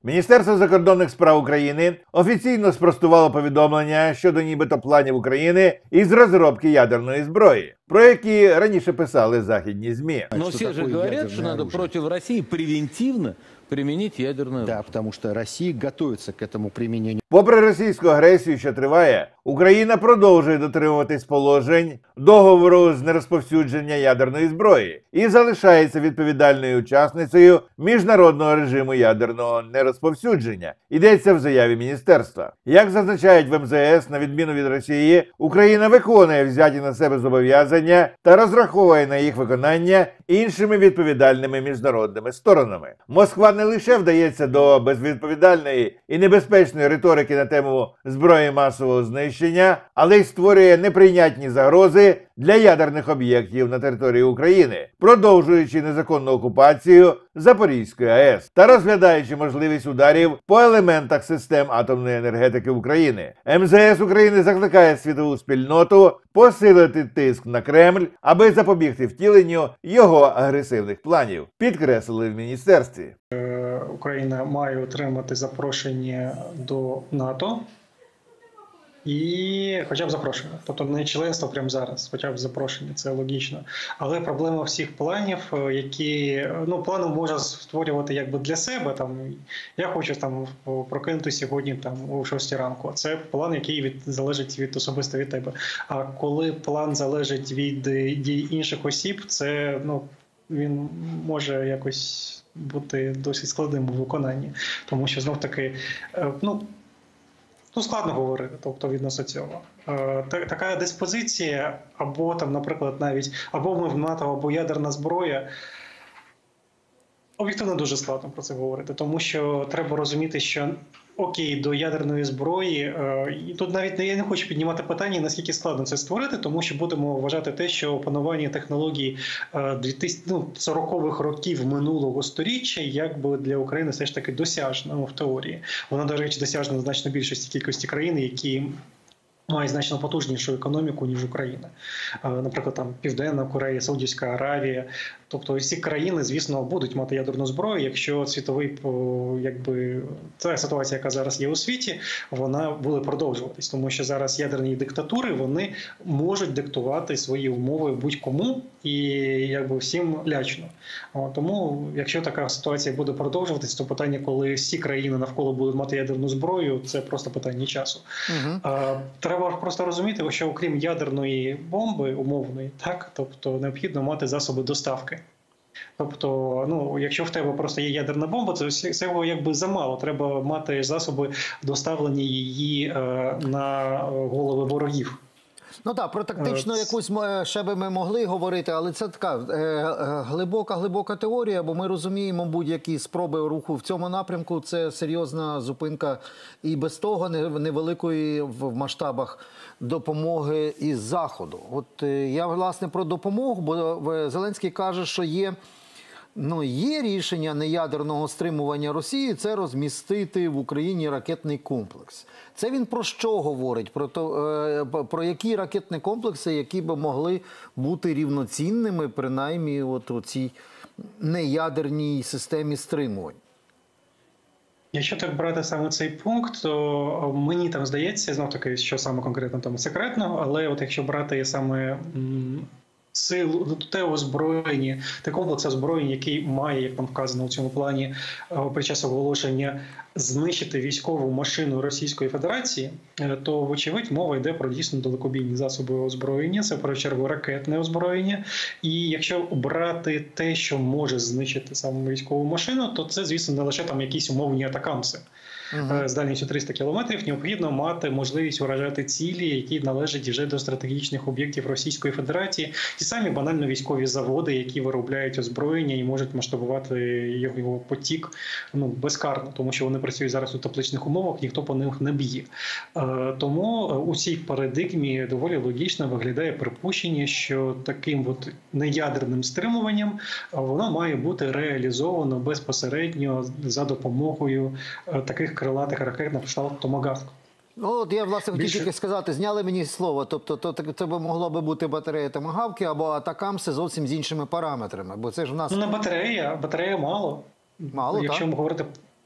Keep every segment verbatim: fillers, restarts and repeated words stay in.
Міністерство закордонних справ України офіційно спростувало повідомлення щодо нібито планів України із розробки ядерної зброї, про які раніше писали західні ЗМІ. Но все же говорят, что надо против России превентивно применить ядерное оружие. Да, потому что Россия готовится к этому применению. Попри російську агресію, що триває, Україна продовжує дотримуватись положень договору з нерозповсюдження ядерної зброї і залишається відповідальною учасницею міжнародного режиму ядерного нерозповсюдження. Йдеться в заяві міністерства. Як зазначають в ем зе ес, на відміну від Росії, Україна виконує взяті на себе зобов'язання та розраховує на їх виконання іншими відповідальними міжнародними сторонами. Москва не лише вдається до безвідповідальної і небезпечної риторики на тему зброї масового знищення, але й створює неприйнятні загрози для ядерних об'єктів на території України, продовжуючи незаконну окупацію Запорізької а ес та розглядаючи можливість ударів по елементах систем атомної енергетики України. ем зе ес України закликає світову спільноту посилити тиск на Кремль, аби запобігти втіленню його агресивних планів, підкреслили в міністерстві. Україна має отримати запрошення до НАТО і хоча б запрошення. Тобто не членство прямо зараз, хоча б запрошення, це логічно. Але проблема всіх планів, які, ну, плани можна створювати якби для себе. Там, я хочу там прокинутися сьогодні там о шостій ранку. Це план, який від, залежить від особисто від тебе. А коли план залежить від дій інших осіб, це, ну, він може якось бути досить складним у виконанні. Тому що, знов-таки, ну, ну, складно говорити, тобто, відносно цього. Така диспозиція, або, там, наприклад, навіть, або ми в НАТО, або ядерна зброя, об'єктивно дуже складно про це говорити, тому що треба розуміти, що окей, до ядерної зброї, і тут навіть я не хочу піднімати питання, наскільки складно це створити, тому що будемо вважати те, що опанування технологій сорокових років минулого сторіччя якби для України все ж таки досяжно, ну, в теорії. Вона, до речі, досяжна значно більшості кількості країн, які має значно потужнішу економіку, ніж Україна. Наприклад, там Південна Корея, Саудівська Аравія. Тобто всі країни, звісно, будуть мати ядерну зброю, якщо світовий, якби, та ситуація, яка зараз є у світі, вона буде продовжуватись. Тому що зараз ядерні диктатури, вони можуть диктувати свої умови будь-кому і якби всім лячно. Тому, якщо така ситуація буде продовжуватись, то питання, коли всі країни навколо будуть мати ядерну зброю, це просто питання часу. Угу. Треба просто розуміти, що окрім ядерної бомби умовної, так, тобто необхідно мати засоби доставки. Тобто, ну, якщо в тебе просто є ядерна бомба, то цього якби замало. Треба мати засоби доставлення її е, на голови ворогів. Ну так, про тактичну якусь ще би ми могли говорити, але це така глибока-глибока теорія, бо ми розуміємо, будь-які спроби руху в цьому напрямку – це серйозна зупинка і без того невеликої в масштабах допомоги із Заходу. От я, власне, про допомогу, бо Зеленський каже, що є, ну, є рішення неядерного стримування Росії – це розмістити в Україні ракетний комплекс. Це він про що говорить? Про, то, про які ракетні комплекси, які б могли бути рівноцінними, принаймні, от у цій неядерній системі стримувань? Якщо так брати саме цей пункт, то мені там здається, знов таки, що саме конкретно там секретно, але от якщо брати саме сил, те озброєння, те комплекс озброєння, який має, як там вказано у цьому плані, під час оголошення знищити військову машину Російської Федерації, то, вочевидь, мова йде про дійсно далекобійні засоби озброєння, це, в першу чергу, ракетне озброєння. І якщо брати те, що може знищити саме військову машину, то це, звісно, не лише там якісь умовні атакамси. Uh-huh. З дальністю триста кілометрів, необхідно мати можливість уражати цілі, які належать вже до стратегічних об'єктів Російської Федерації. Ті самі банально військові заводи, які виробляють озброєння і можуть масштабувати його, його потік, ну, безкарно, тому що вони працюють зараз у тепличних умовах, ніхто по них не б'є. Тому у цій парадигмі доволі логічно виглядає припущення, що таким от неядерним стримуванням воно має бути реалізовано безпосередньо за допомогою таких крилатих ракет на кшталт «Томагавк». Ну, от я, власне, хотів Більше... тільки сказати, зняли мені слово, тобто то, це б могло би бути батарея «Томагавки» або атакамси зовсім з іншими параметрами, бо це ж в нас... Ну, не батарея, батарея мало. Мало, Якщо так? ми говорити...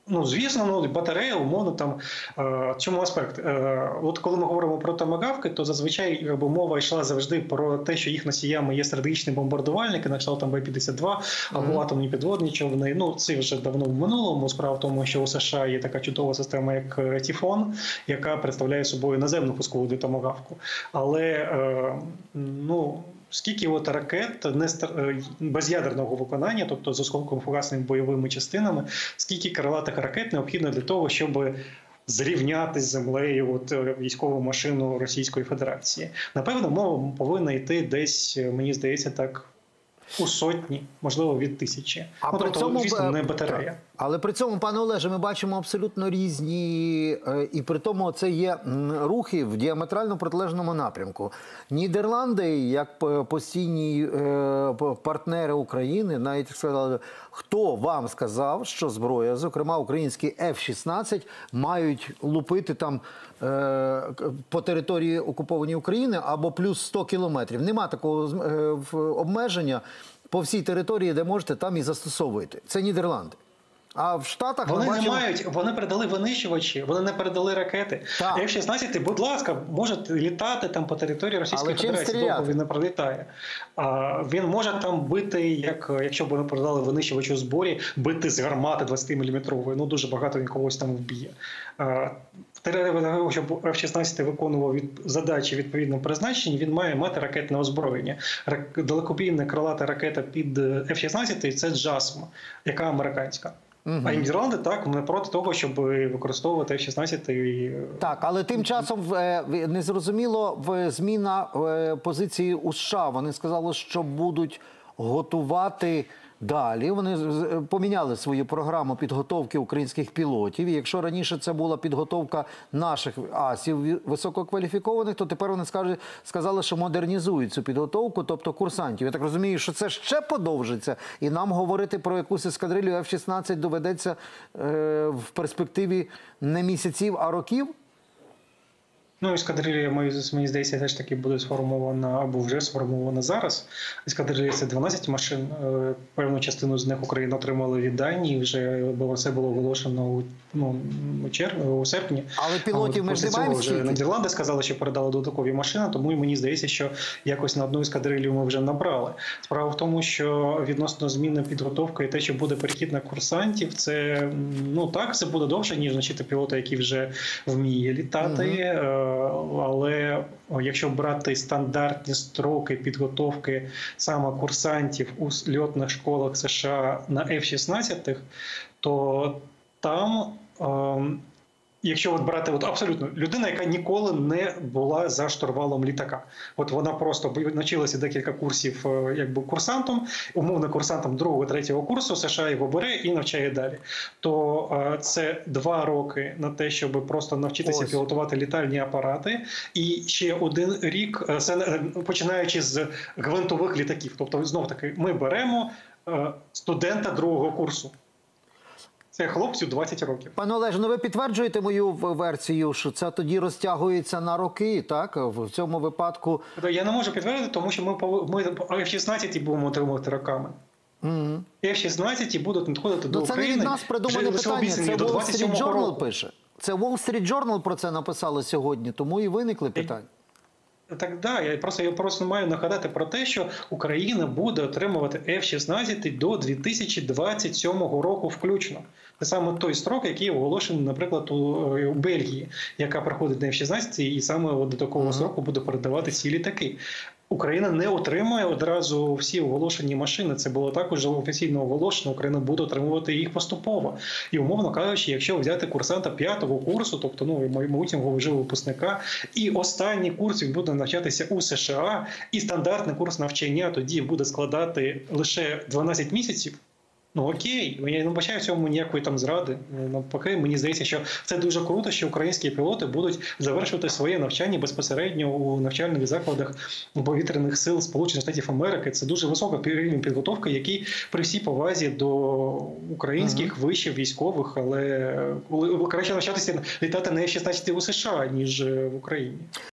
Ну, звісно, ну, батарея, умовно, там, е, чому аспект? Е, от коли ми говоримо про томагавки, то зазвичай якби, мова йшла завжди про те, що їх носіями є стратегічні бомбардувальники, на кшталт там Б п'ятдесят два, або mm-hmm. атомні підводні човни. Ну, це вже давно в минулому. Справа в тому, що у США є така чудова система, як Тіфон, яка представляє собою наземну пускову томагавку. Але, е, ну... Скільки от ракет не без ядерного виконання, тобто з осколково-фугасними бойовими частинами, скільки крилатих ракет необхідно для того, щоб зрівняти з землею от, військову машину Російської Федерації? Напевно, мова повинна йти десь, мені здається, так, у сотні, можливо, від тисячі. А ну, при тобто, цьому, звісно, не батарея. Але при цьому, пане Олеже, ми бачимо абсолютно різні, і при тому це є рухи в діаметрально протилежному напрямку. Нідерланди, як постійні партнери України, навіть сказали, хто вам сказав, що зброя, зокрема українські Ф шістнадцять, мають лупити там по території окупованої України або плюс сто кілометрів. Нема такого обмеження. По всій території, де можете, там і застосовуєте. Це Нідерланди. А в Штатах вони ми бачимо... не мають, вони передали винищувачі, вони не передали ракети. Ф шістнадцять, будь ласка, може літати там по території Російської Але Федерації, довго він не пролітає. А він може там бити, як якщо б вони передали винищувач у зборі, бити з гармати двадцятиміліметрової. Ну дуже багато він когось там вб'є. Для того, щоб Ф шістнадцять виконував від задачі відповідному призначенні, він має мати ракетне озброєння. Далекобійна крилата ракета під Ф шістнадцять – це джасм, яка американська. Угу. А Нідерланди, так, не проти того, щоб використовувати Ф шістнадцять. І... Так, але тим часом незрозуміло зміна позиції у США. Вони сказали, що будуть готувати далі. Вони поміняли свою програму підготовки українських пілотів. І якщо раніше це була підготовка наших асів висококваліфікованих, то тепер вони скажуть, сказали, що модернізують цю підготовку, тобто курсантів. Я так розумію, що це ще подовжиться, і нам говорити про якусь ескадрилью Ф шістнадцять доведеться е, в перспективі не місяців, а років? Ну, ескадрилія, мені здається, теж таки буде сформована, або вже сформована зараз. Ескадрилія – це дванадцять машин. Певну частину з них Україна отримала від Данії, вже це було оголошено у, ну, у, червні, у серпні. Але пілотів ми ж не маємо вже Нідерланди сказали, що передали додаткові машини, тому мені здається, що якось на одну ескадрилію ми вже набрали. Справа в тому, що відносно зміни підготовки і те, що буде перехід на курсантів, це, ну так, це буде довше, ніж навчити пілота, який вже вміє літати. Угу. Але якщо брати стандартні строки підготовки саме курсантів у льотних школах США на Ф шістнадцять, то там, якщо от брати от абсолютно людина, яка ніколи не була за штурвалом літака, от вона просто навчилася декілька курсів якби курсантом, умовно курсантом другого-третього курсу, США його бере і навчає далі. То це два роки на те, щоб просто навчитися Ось. пілотувати літальні апарати, і ще один рік, починаючи з гвинтових літаків. Тобто, знов таки, ми беремо студента другого курсу. Це хлопцю двадцять років. Пане Олеже, ну ви підтверджуєте мою версію, що це тоді розтягується на роки, так? В цьому випадку... Я не можу підтвердити, тому що ми, ми Ф шістнадцять будемо отримувати роками. Mm-hmm. Ф шістнадцять будуть надходити до України. Це не від нас придумане питання, це Wall Street Journal пише. Це Wall Street Journal про це написали сьогодні, тому і виникли питання. Так, да, я просто, я просто маю нагадати про те, що Україна буде отримувати Ф шістнадцять до дві тисячі двадцять сьомого року включно. Це саме той строк, який оголошений, наприклад, у, у Бельгії, яка проходить на Ф шістнадцять, і саме до такого uh-huh. строку буде передавати ці літаки. Україна не отримує одразу всі оголошені машини. Це було також офіційно оголошено. Україна буде отримувати їх поступово. І, умовно кажучи, якщо взяти курсанта п'ятого курсу, тобто, ну, майбутнього вже випускника, і останній курс він буде навчатися у США, і стандартний курс навчання тоді буде складати лише дванадцять місяців, ну окей, я не бачаю в цьому ніякої там зради. Навпаки, мені здається, що це дуже круто, що українські пілоти будуть завершувати своє навчання безпосередньо у навчальних закладах повітряних сил Сполучених Штатів Америки. Це дуже висока рівень підготовки, який при всій повазі до українських uh-huh. вишів військових, але коли краще навчатися літати на Ф шістнадцять у США, ніж в Україні.